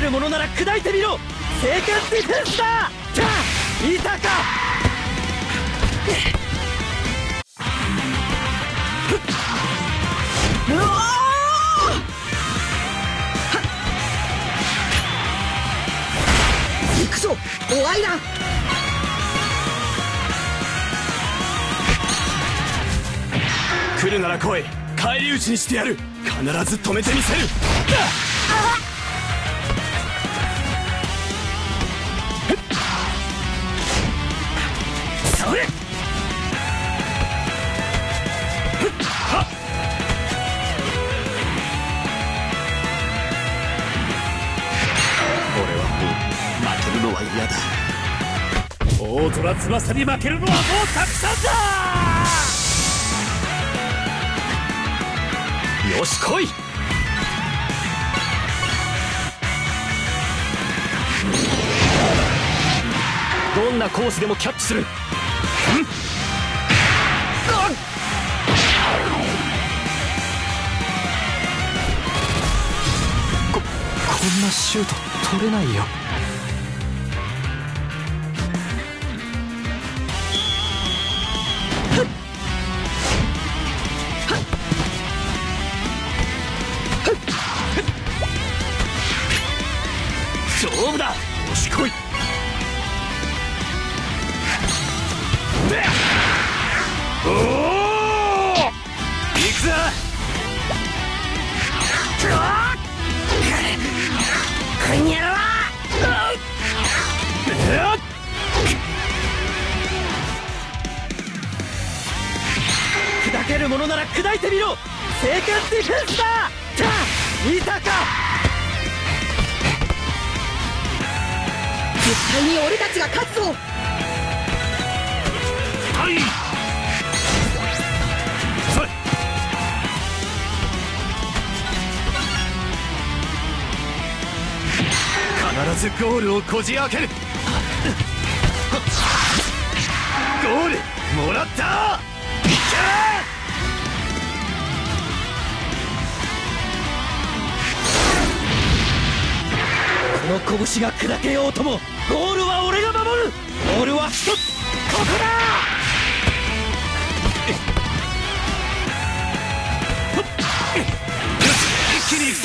るものなら砕いてみろ。聖剣ディフェンスだ。いたか。うわー、行くぞおアイラン。 来るなら来い。返り討ちにしてやる。必ず止めてみせる。それ。俺はもう負けるのは嫌だ。大空翼に負けるのはもうたくさんだ。よし来い。どんなコースでもキャッチする。こんなシュート取れないよ。勝負だ。よし来い。おお、行くぞ。こんにゃろ。 砕けるものなら砕いてみろ。聖剣ディフェンスだ。いたか。絶対に俺たちが勝つぞ。 はい。それ。必ずゴールをこじ開ける。ゴールもらった。いけ。 この拳が砕けようともゴールは俺が守る。ゴールは一つ、ここだ。 一気に行くぞ。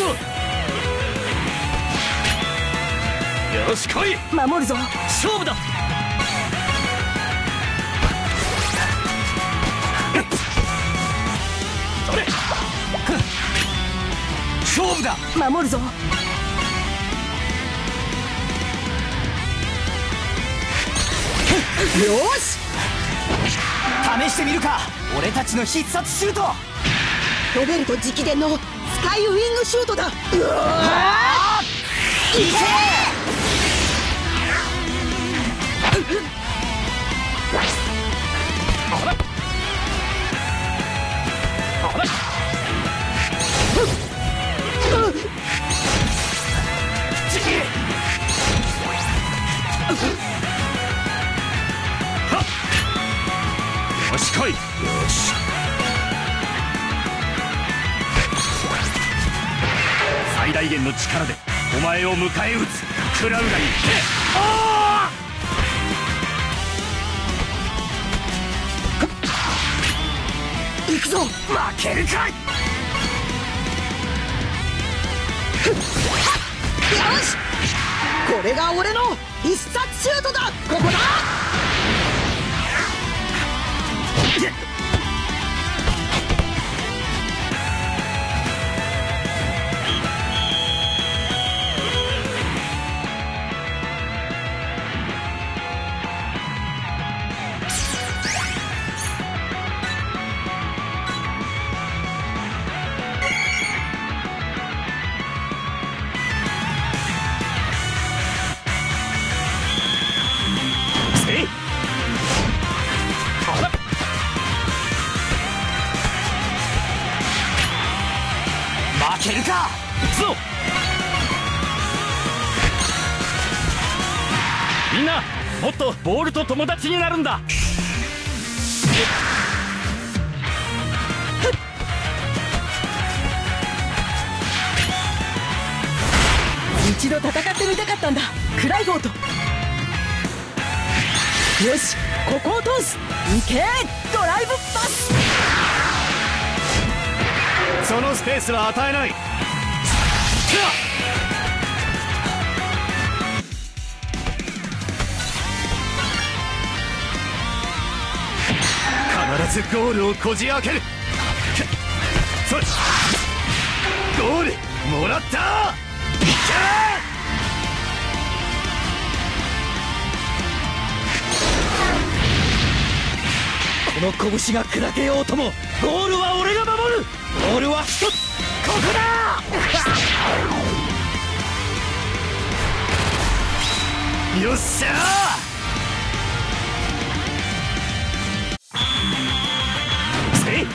よし来い。 守るぞ。勝負だ。 それ。勝負だ。 守るぞ。よし、試してみるか。俺たちの必殺シュート。ロベルト直伝のスカイウィングシュートだ。うわー、いけ。 よし来い。よし。最大限の力でお前を迎え撃つ。クラウガに。 行くぞ。 負けるかい。 よし、これが俺の必殺シュートだ。ここだ。 負けるか。行くぞ。みんなもっとボールと友達になるんだ。 一一度戦ってみたかったんだ、クライフォート。よし、ここを通す。行けドライブパス。 そのスペースは与えない。必ずゴールをこじ開ける。それゴールもらった。 この拳が砕けようともゴールは俺が守る。ゴールは一つ、ここだ。 よっしゃー。せい。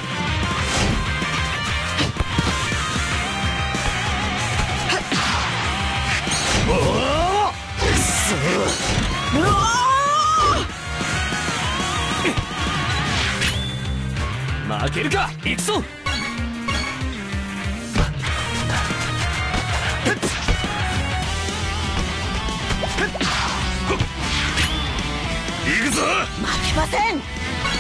おお、くそ。うわー、負けるか。行くぞ。行くぞ。 負けません。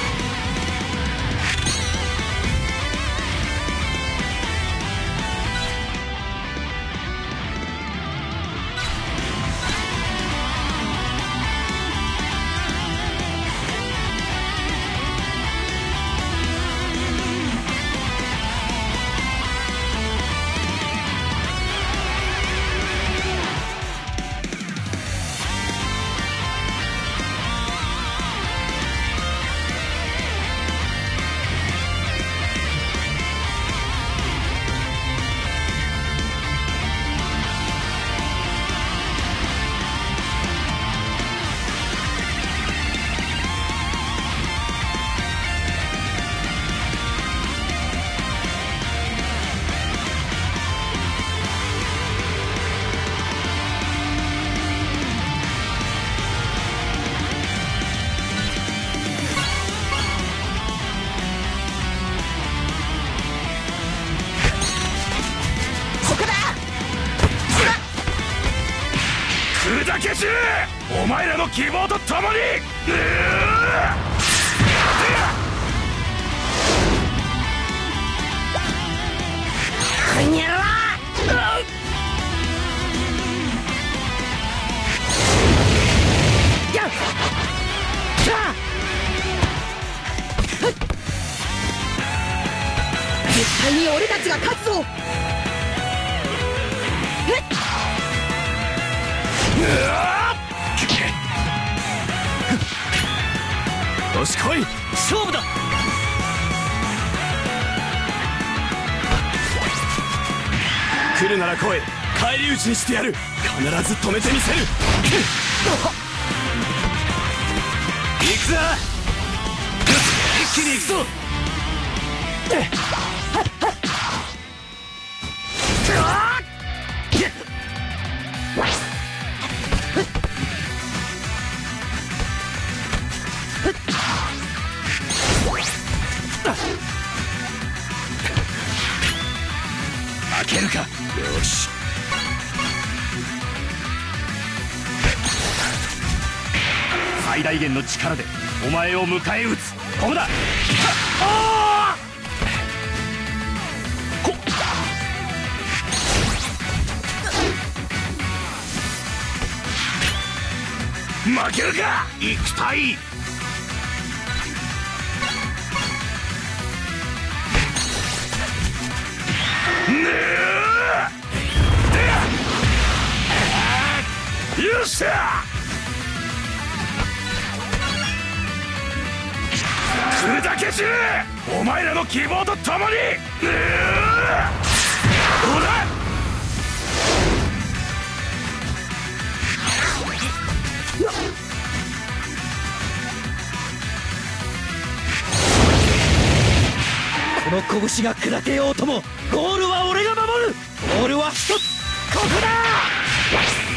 砕け散れ、お前らの希望とともに。 こんにゃろ。絶対に俺たちが勝つぞ。 よし来い、勝負だ。来るなら来い、返り討ちにしてやる。必ず止めてみせる。行くぞ。一気に行くぞ。負けるか。よし。最大限の力でお前を迎え撃つ。ここだ。負けるか。行きたい。よっしゃ。砕け散れ、お前らの希望とともに。ほら。 この拳が砕けようともゴールは俺が守る。ゴールは一つ、ここだ。